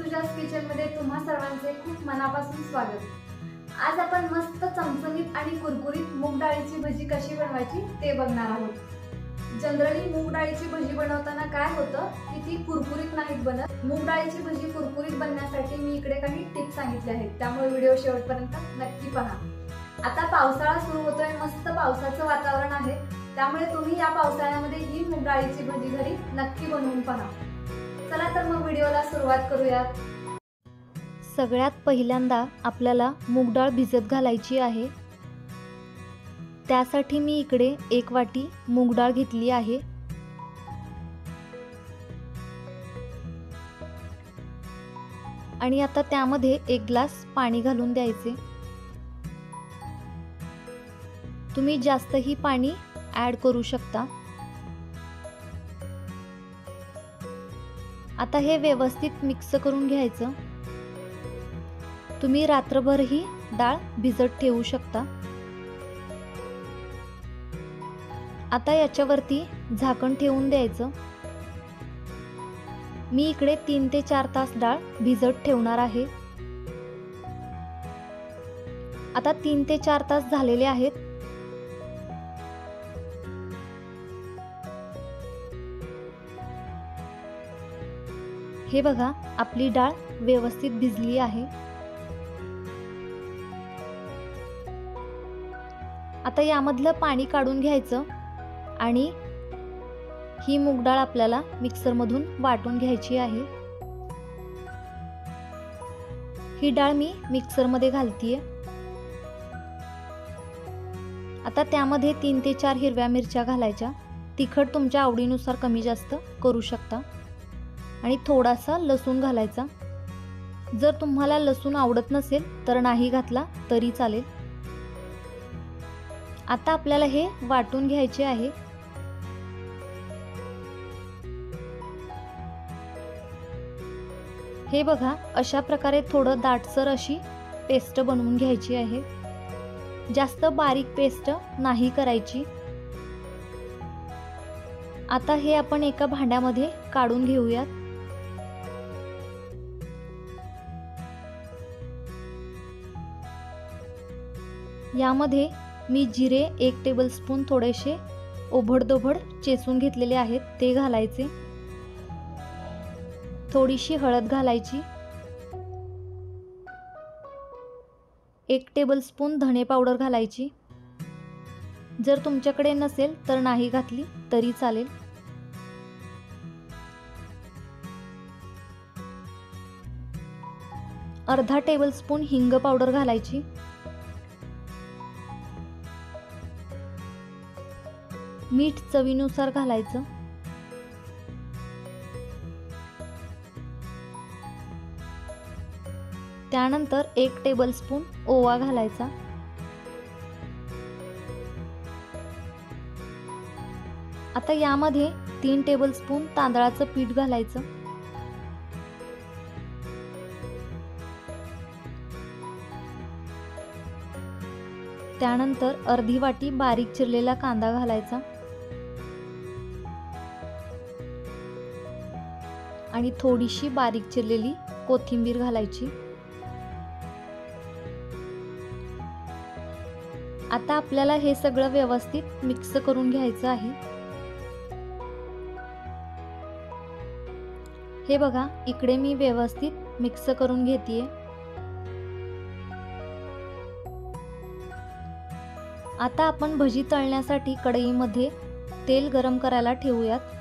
ऋतुजाज kitchen मध्ये तुम्हा सर्वांचे खूप मनापासून स्वागत। आज आपण मस्त चमचमीत आणि कुरकुरीत मूग डाळीची भजी कशी बनवायची ते बघणार आहोत। जनरली मूग डाळीची भजी बनवताना काय होतं की ती कुरकुरीत नाहीत बनत। मूग डाळीची भजी कुरकुरीत बनण्यासाठी मी इकडे काही टिप्स सांगितले आहेत, त्यामुळे व्हिडिओ शेवटपर्यंत नक्की पहा। आता पावसाळा सुरू होतोय, मस्त पावसाचं वातावरण आहे, त्यामुळे तुम्ही या पावसाळ्यामध्ये ही मूग डाळीची भजी घरी नक्की बनवून पहा। चला तर मग व्हिडिओला सुरुवात करूयात। सगळ्यात पहिल्यांदा आपल्याला मूग डाळ भिजत घालायची आहे। त्यासाठी मी इकडे 1 वाटी मूग डाळ घेतली आहे। आणि आता त्यामध्ये 1 ग्लास पाणी घालून द्यायचे। तुम्ही जास्तही पाणी ॲड करू शकता। आता हे व्यवस्थित मिक्स करून घ्यायचं। तुम्ही रात्रभर ही डाळ भिजत ठेवू शकता। आता याच्यावरती झाकण ठेवून द्यायचं। मी इकडे 3 ते 4 तास डाळ भिजत ठेवणार आहे। आता 3 ते 4 तास झालेले आहेत। हे बघा, आपली डाळ व्यवस्थित भिजली आहे। आता यामधलं पाणी काढून घ्यायचं आणि ही मूग डाळ आपल्याला मिक्सर मधून वाटून घ्यायची आहे। ही डाळ मी मिक्सर मध्ये घालतीये। आता त्यामध्ये 3 ते 4 हिरव्या मिरच्या घालायच्या। तिखट तुमच्या आवडीनुसार कमी जास्त करू शकता। आणि थोडासा लसूण घालायचा। जर तुम्हाला लसूण आवडत नसेल तर नाही घातला तरी चालेल। आता आपल्याला हे वाटून घ्यायचे आहे। हे बघा, अशा प्रकारे थोडं दाटसर अशी पेस्ट बनवून घ्यायची आहे। जास्त बारीक पेस्ट नाही करायची। आता हे आपण एका भांड्यामध्ये काढून घेऊयात। यामध्ये मी जिरे 1 टेबलस्पून थोडेसे ओबडधोबड चेचून घेतलेले आहेत ते घालायचे। थोडीशी हळद घालायची। 1 टेबलस्पून धणे पावडर घालायची। जर तुमच्याकडे नसेल तर नाही घातली तरी चालेल। अर्धा टेबलस्पून हिंग पावडर घालायची। मीठ चवीनुसार घालायचं। त्यानंतर 1 टेबलस्पून ओवा घालायचा। आता यामध्ये 3 टेबलस्पून तांदळाचं पीठ घालायचं। त्यानंतर अर्धी वाटी बारीक चिरलेला कांदा घालायचा आणि थोडीशी बारीक चिरलेली कोथिंबीर घालायची। आता आपल्याला हे सगळं व्यवस्थित मिक्स करून घ्यायचं आहे। हे बघा, इकडे मी व्यवस्थित मिक्स करून घेतेय। आता आपण भजी तळण्यासाठी कढईमध्ये तेल गरम करायला ठेवूयात।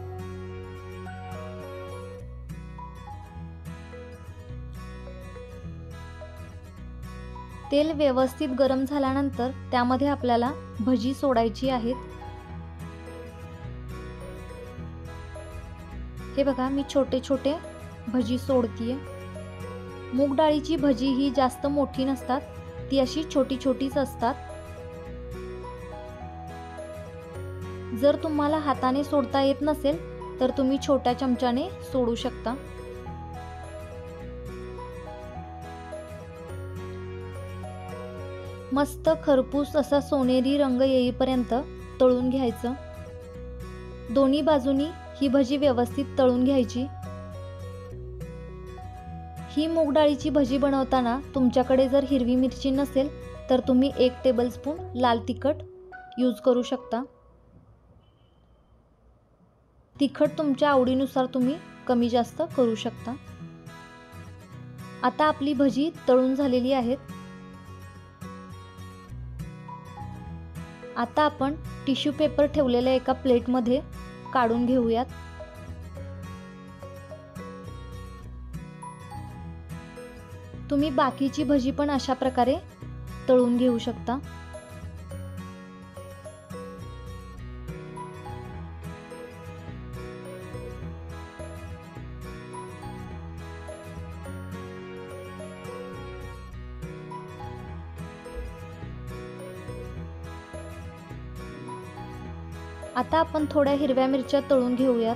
तेल व्यवस्थित गरम झाल्यानंतर त्यामध्ये आपल्याला भजी सोडायची आहेत। हे बघा, मी छोटे छोटे भजी सोडतीये। मूग डाळीची भजी ही जास्त मोठी नसतात, ती अशी छोटी छोटीच असतात। जर तुम्हाला हाताने सोडता येत नसेल तर तुम्ही छोट्या चमच्याने सोडू शकता। मस्त खरपूस असा सोनेरी रंग येईपर्यंत तळून घ्यायचं। दोन्ही बाजूनी ही भजी व्यवस्थित तळून घ्यायची। ही मूग डाळीची भजी बनवताना तुमच्याकडे जर हिरवी मिरची नसेल तर तुम्ही 1 टेबलस्पून लाल तिखट यूज करू शकता. तिखट तुमच्या आवडीनुसार तुम्ही कमी जास्त करू शकता. आता आपली भजी तळून झालेली आहेत. आता आपण टिश्यू पेपर ठेवलेल्या एका प्लेटमध्ये काढून घेऊयात. तुम्ही बाकीची भजी पण अशा प्रकारे तळून घेऊ शकता. आता आपण थोड्या हिरव्या मिरच्या तळून घेऊयात.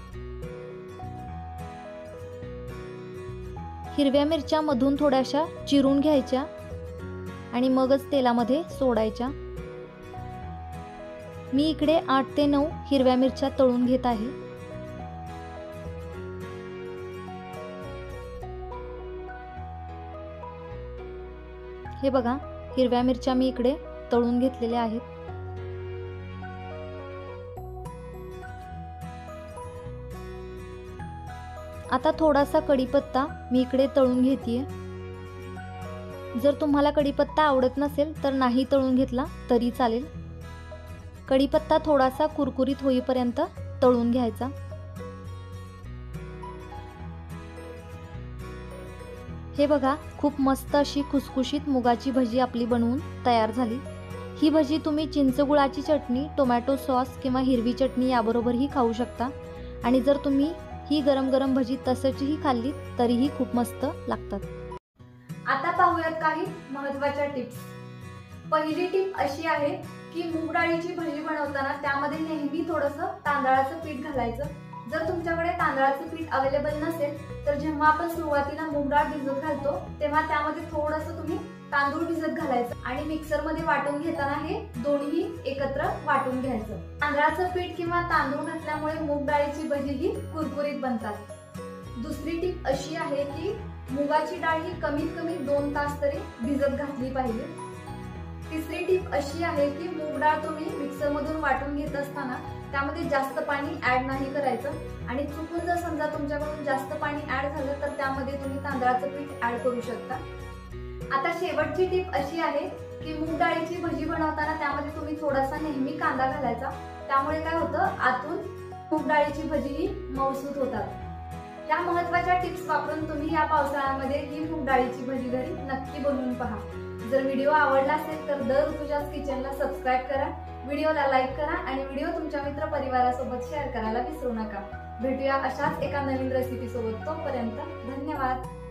हिरव्या मिरच्या मधून थोड्याशा चिरून घ्यायच्या आणि मगच तेलामध्ये सोडायच्या. मी इकडे 8 ते 9 हिरव्या मिरच्या तळून घेत आहे. हे बघा, हिरव्या मिरच्या मी इकडे तळून घेतलेल्या आहेत. आता थोडासा कढीपत्ता मी इकडे तळून घेतेय. जर तुम्हाला कढीपत्ता आवडत नसेल तर नाही तळून घेतला तरी चालेल. कढीपत्ता थोडासा कुरकुरीत होईपर्यंत तळून घ्यायचा. हे बघा, खूप मस्त अशी खुसखुशीत मुगाची भजी आपली बनवून तयार झाली. ही भजी तुम्ही चिंचगुळाची चटणी, टोमॅटो सॉस किंवा हिरवी चटणी याबरोबरही खाऊ शकता. आणि जर तुम्ही ही गरम गरम भजी तसंचही खाल्ली तरीही खूप मस्त लागतात. आता पाहूयात काही महत्त्वाच्या टिप्स. पहिली टिप अशी आहे की मूग डाळीची भजी बनवताना त्यामध्ये नेहमी थोडंसं तांदळाचं पीठ घालायचं. जर तुमच्याकडे तांदळाचं पीठ अवेलेबल नसेल तर जेव्हा आपण सुरुवातीला मूग डाळ भिजत घालतो तेव्हा त्यामध्ये थोडंसं तुम्ही तांदूळ भिजत घालायचं आणि मिक्सरमध्ये वाटून घेताना हे दोन्ही एकत्र वाटून घ्यायचं. तांदळाचं पीठ किंवा तांदूळ घातल्यामुळे मूग डाळीची भजी ही कुरकुरीत बनतात. दुसरी टिप अशी आहे की मुगाची डाळ ही कमीत कमी 2 तास तरी भिजत घातली पाहिजे. तिसरी टिप अशी आहे की मूग डाळ तुम्ही मिक्सरमधून वाटून घेत असताना त्यामध्ये जास्त पाणी ऍड नाही करायचं आणि चुकून जर समजा तुमच्याकडून जास्त पाणी ऍड झालं तर त्यामध्ये तुम्ही तांदळाचं पीठ ऍड करू शकता. आता शेवटची टिप अशी आहे की मूग डाळीची भजी बनवताना त्यामध्ये तुम्ही थोडासा नेहमी कांदा घालायचा. त्यामुळे काय होतं, आतून मूग डाळीची भजी ही मऊसूत होतात. या महत्त्वाच्या टिप्स वापरून तुम्ही या पावसाळ्यामध्ये ही मूग डाळीची भजी घरी नक्की बनवून पहा. जर व्हिडिओ आवडला असेल तर द ऋतुजाज किचनला सबस्क्राईब करा, व्हिडिओला लाईक करा आणि व्हिडिओ तुमच्या मित्र परिवारासोबत शेअर करायला विसरू नका. भेटूया अशाच एका नवीन रेसिपी सोबत. तोपर्यंत धन्यवाद.